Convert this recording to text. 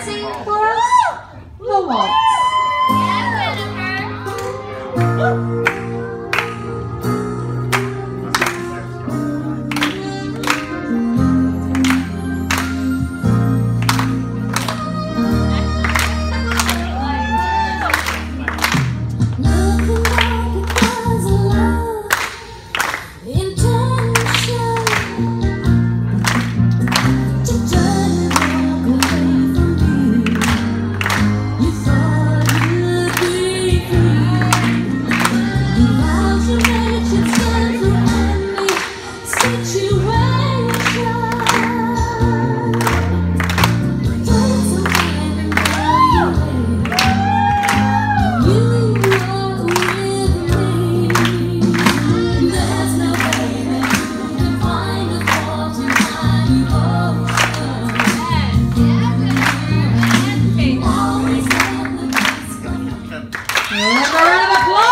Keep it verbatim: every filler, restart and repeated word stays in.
sing for us? The waltz. Yeah, Jennifer. Give a round of applause.